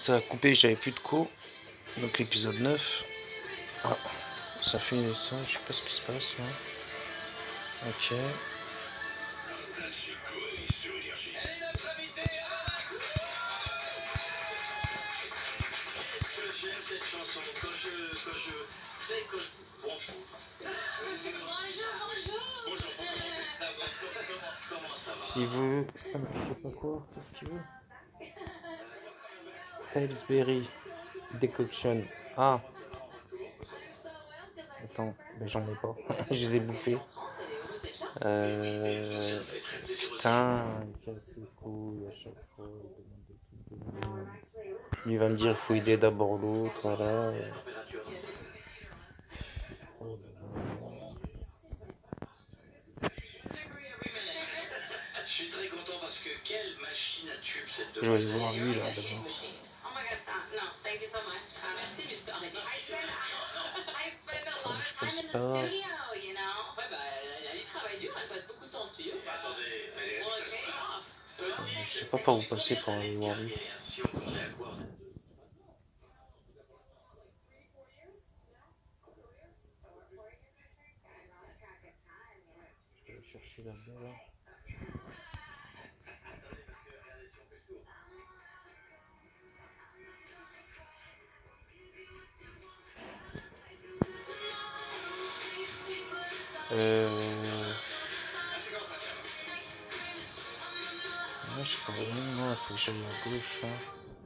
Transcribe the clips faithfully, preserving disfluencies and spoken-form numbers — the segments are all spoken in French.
ça a coupé, j'avais plus de co. Donc l'épisode neuf. Ah, ça fait ça, je sais pas ce qui se passe là. Ok. Il veut, ça me fait pas quoi, qu'est-ce qu'il veut? Pillsbury Decoction. Ah. Attends, mais j'en ai pas. Je les ai bouffés. Euh... Putain, il casse les couilles à chaque fois. Il va me dire, il faut aider d'abord l'autre, voilà. Je suis très content parce que quelle machine à tube cette. Je vais aller voir lui là d'abord. Je passe pas. Je sais pas par où passer pour aller voir lui. Je vais chercher là-bas là. Euh... Ouais, je sais pas vraiment, non, il faut que j'aille à gauche là.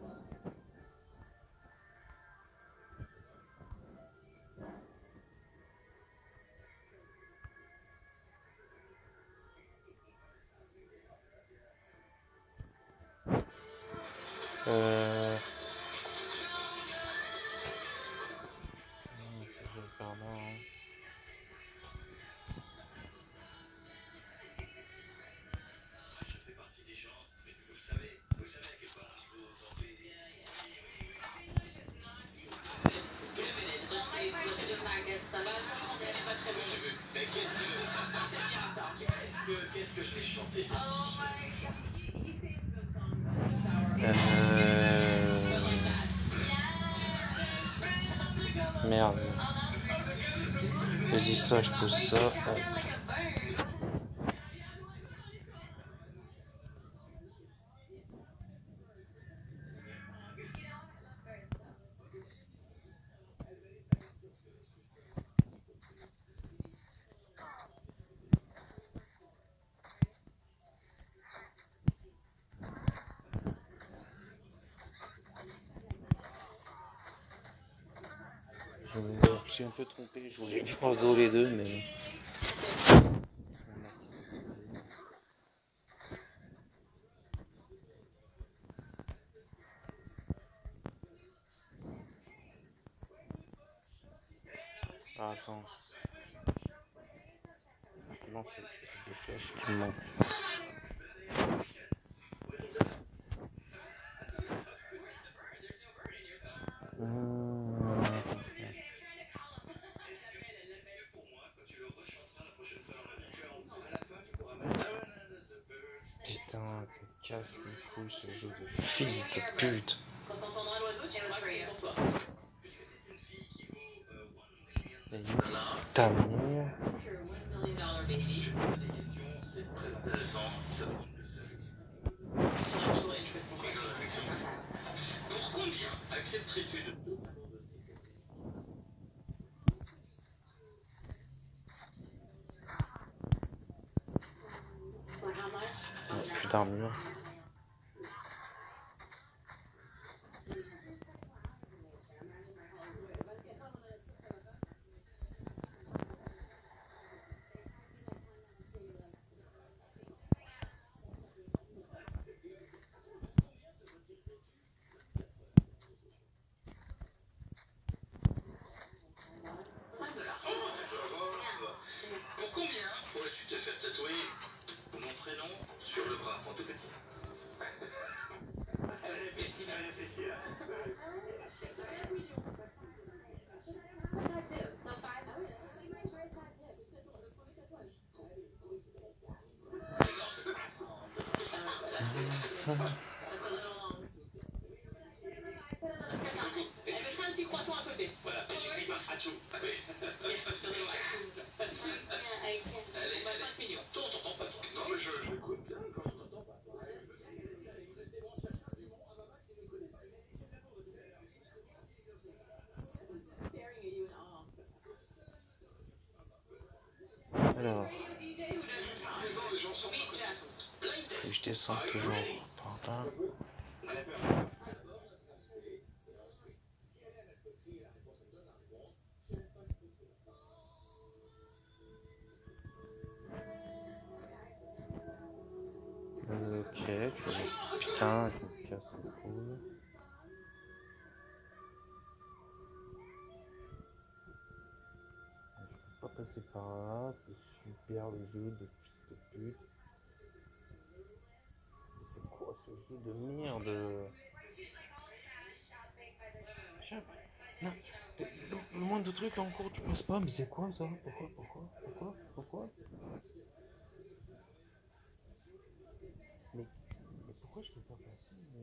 Euh... Non, faut que j'aille par là, hein. Euh... Merde. Vas-y, ça, je pose ça. Hop. Je suis un peu trompé, je voulais prendre les deux, mais... Ah, attends. Non, c'est des flèches qui me manquent. Mmh. Putain, que casse les couilles ce jeu de fils de pute. Quand t'entendras l'oiseau, tu vas crier pour toi. Ta mère. Pour combien accepterais-tu de... Plus d'armure. Pour combien pourrais-tu te faire tatouer mon prénom sur le bras en tout petit? Elle réfléchit, elle réfléchit là. Alors, je descends toujours par là. Ok, je... putain, je me casse le cou. Je peux pas passer par là, c'est super le jeu de fils de pute. C'est quoi ce jeu de merde? Non, le, le moindre truc en cours tu passes pas, mais c'est quoi ça? Pourquoi, pourquoi, pourquoi, pourquoi? Mais, mais pourquoi je peux pas passer? Mais...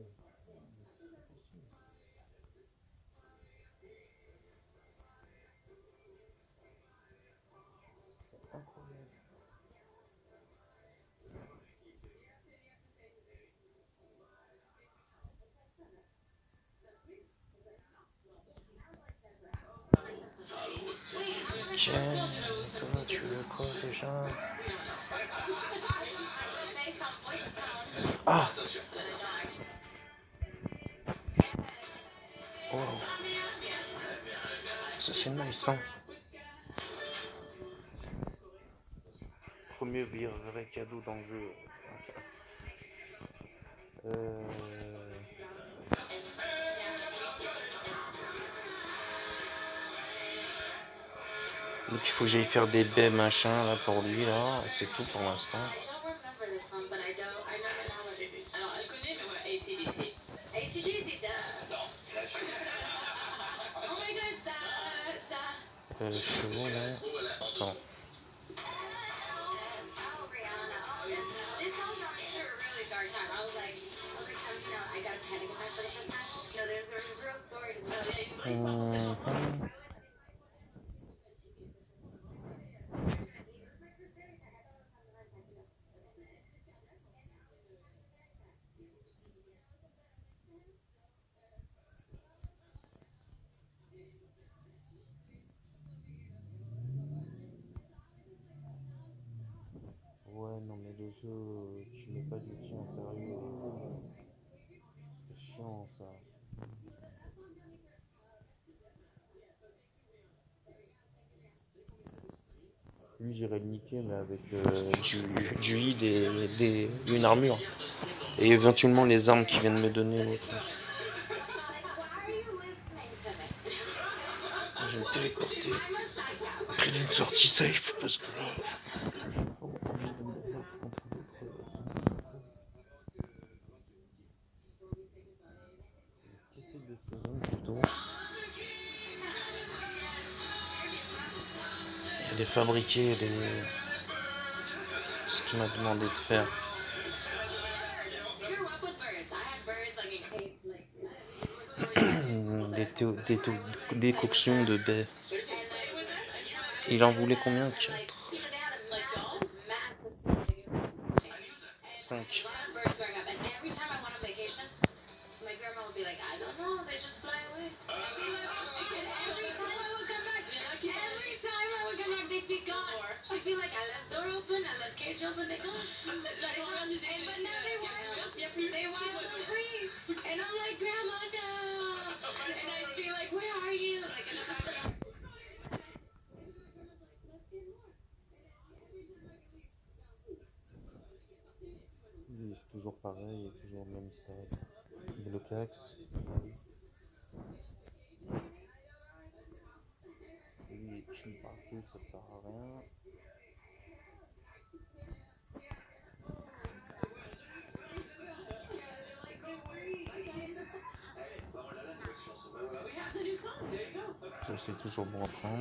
c'est incroyable. Ok, toi tu veux quoi déjà? Ah! Wow. Ça c'est nice, hein? Premier vrai cadeau dans le jeu. Euh... Donc il faut que j'aille faire des baies machin là pour lui là, c'est tout pour l'instant. Euh, chevaux là. Attends. Mmh. Ouais, non, mais le jeu, tu mets pas du tout en sérieux. C'est chiant ça. Lui, j'irais le niquer, mais avec euh, du, du hid et des, une armure. Et éventuellement les armes qui viennent me donner l'autre. Je vais me téléporter près d'une sortie safe parce que là. Elle est fabriquée, elle est... ce qu'il m'a demandé de faire. Des, théo, des, théo, des coctions de baies. Il en voulait combien? Quatre. Cinq. She'd be like, I left door open, I left cage open, they go. They go and, but now they want, they want to free. And I'm like, Grandma, no. And I'd be like, where are you? Like in the background. Oui, c'est toujours pareil, c'est toujours le même stade. Blocax. Lui, il chie partout, ça sert à rien. Ça, c'est toujours bon à prendre.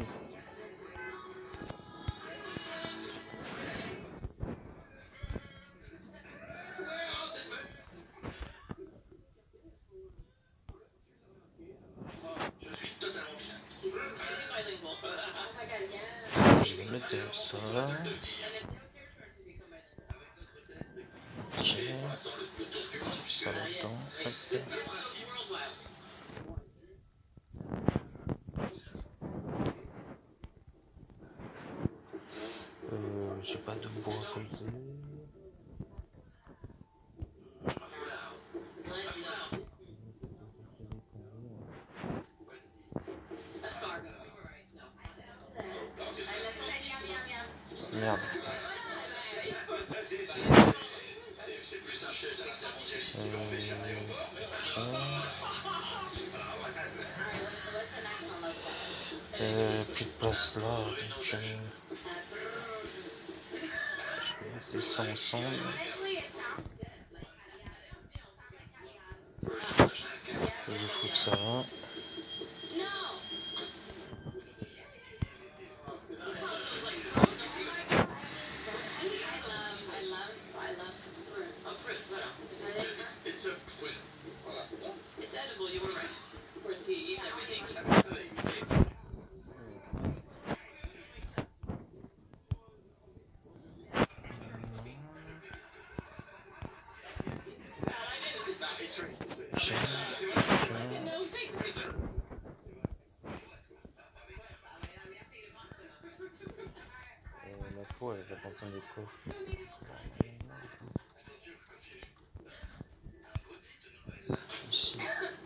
Je suis totalement bien. mettre ça. Ok. Ça là-dedans. Euh, j'ai pas de bois à poser. Merde. Euh, euh, plus de place là, donc euh, c'est ça ensemble. Je vais foutre ça là. La fois, elle va penser des coffres. Ici.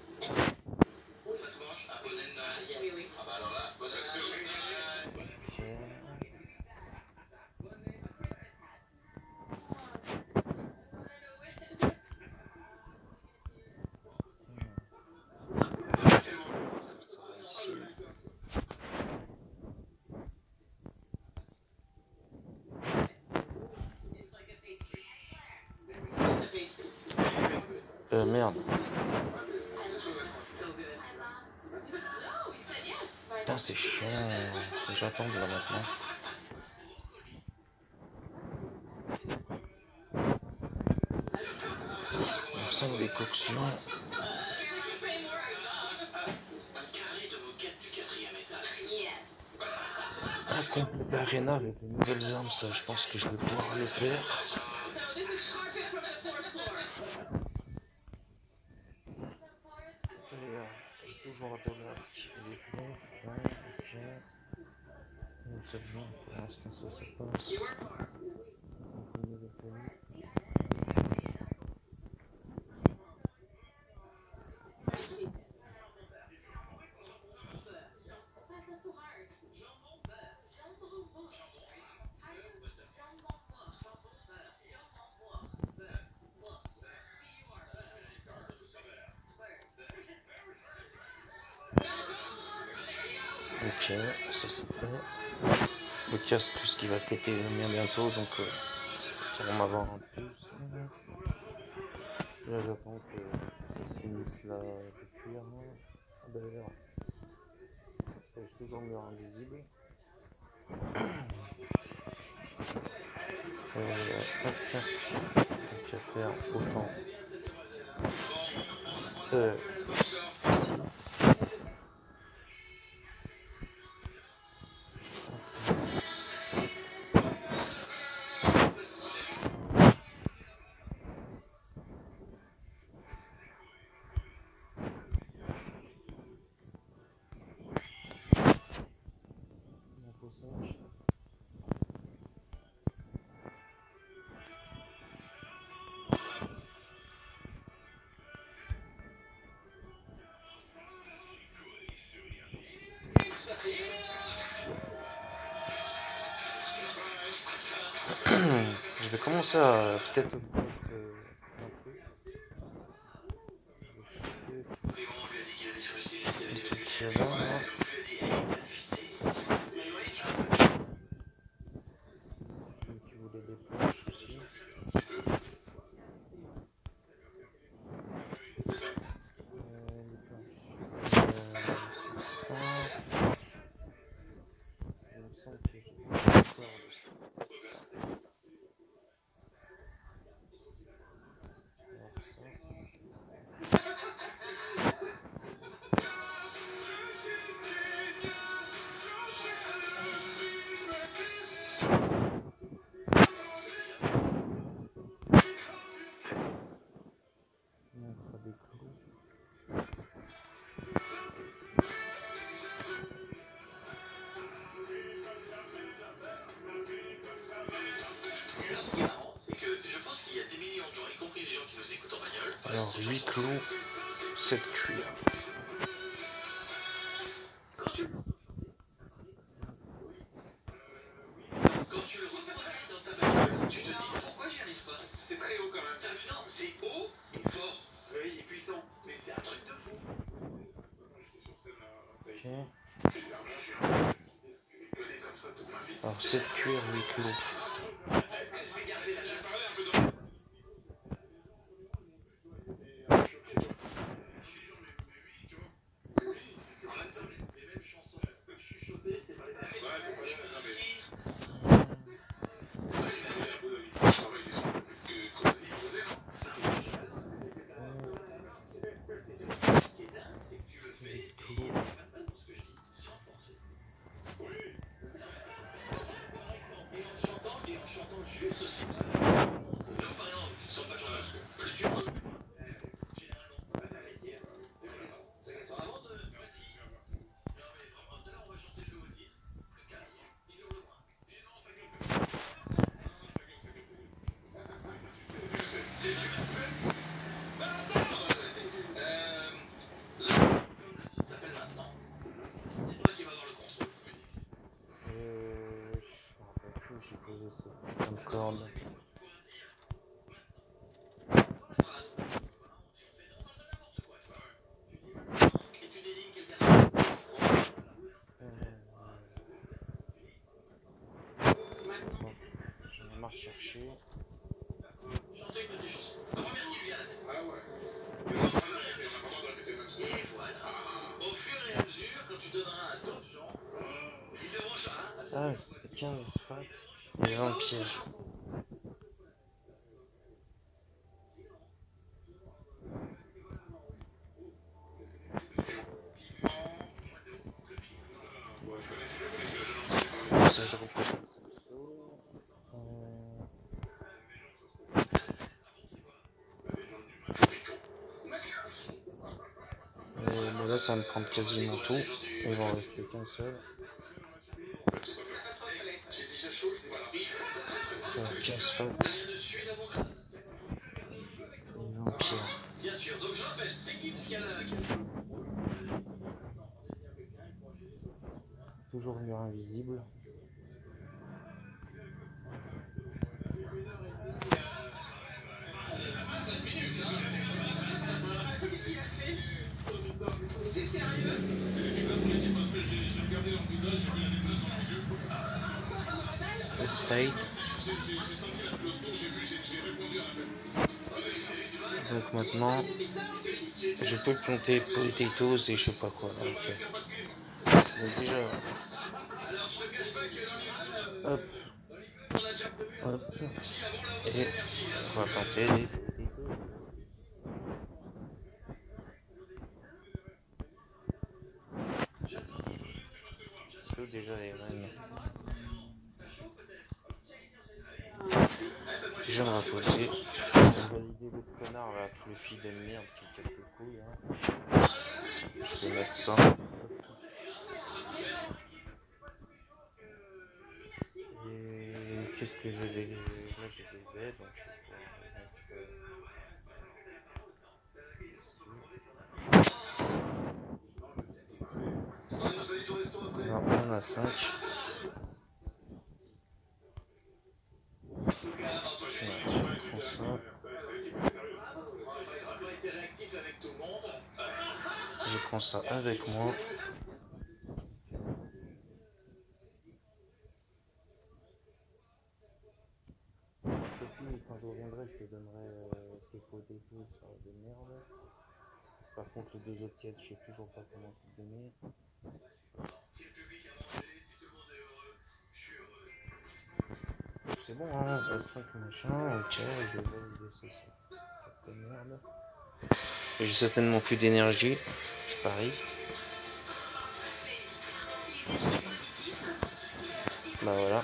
Euh, merde. Putain, c'est chiant. Faut que j'attende là maintenant. cinq décoctions. Un complet d'arena avec de nouvelles armes, ça je pense que je vais pouvoir le faire. J'ai toujours un dollar qui est plein. Ok. sept jours pour l'instant ça se passe. Ok, ça c'est fait. Le casque, ce qui va péter le mien bientôt, donc euh, ça va m'avoir en plus. Là j'attends que ça se finisse là de cuire. D'ailleurs, c'est toujours mur invisible. Euh, tac, tac. Donc à faire autant. Euh, je vais commencer à peut-être euh, les trucs qu'il y a là, là. Qui voulait des planches aussi. Euh, les planches. Euh, c'est ça. Il me semble que j'ai encore de ça. Alors, huit clous, sept cuir. Quand tu le reproduis dans ta bagnole, tu te dis pourquoi j'y arrive pas? C'est très haut quand même. T'as vu, non, c'est haut et fort. Oui, et puissant. Mais c'est un truc de fou. Ok. Alors, sept cuir, huit clous. Corde. J'en ai marre de chercher. Et voilà. Au fur et à mesure, quand tu donneras à d'autres gens, ils devront ça. Ah, c'est quinze fat et vingt pièges. Ça, je repose. Et bon, là, ça va me prendre quasiment tout. Il va en rester qu'un seul. Bon, quinze fat. Et vingt pierres. Bien sûr, donc je rappelle, c'est Gibbs qui a la... Toujours mur invisible. Qu'est-ce qu'il a fait? T'es sérieux? C'est l'épisode politique parce que j'ai regardé leur visage, j'ai vu la détresse dans leurs yeux. Upgrade. J'ai senti la close, j'ai vu, j'ai répondu à l'appel. Donc maintenant, je peux planter potatoes et je sais pas quoi. Okay. Donc déjà, hop, hop, et on va planter les potatoes. Déjà les graines. Déjà on va poter. On va valider le connard là, fluffy de merde qui a quelques couilles. Hein. Je vais mettre ça. Et qu'est-ce que j'ai des. Là j'ai des baies donc je vais pouvoir mettre. On a cinq. Je prends ça avec moi. Quand je reviendrai, je te donnerai euh, ces potatoes sur de merde. Par contre, les deux autres quêtes, je sais toujours pas comment te donner. C'est bon, hein, cinq machins, ok, je vais valider ça, c'est de merde. J'ai certainement plus d'énergie, je parie. Bah voilà.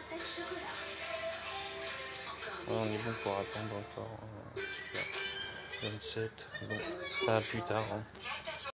Ouais, on est bon pour attendre encore, euh, je sais pas, vingt-sept, bon, pas plus tard. Hein.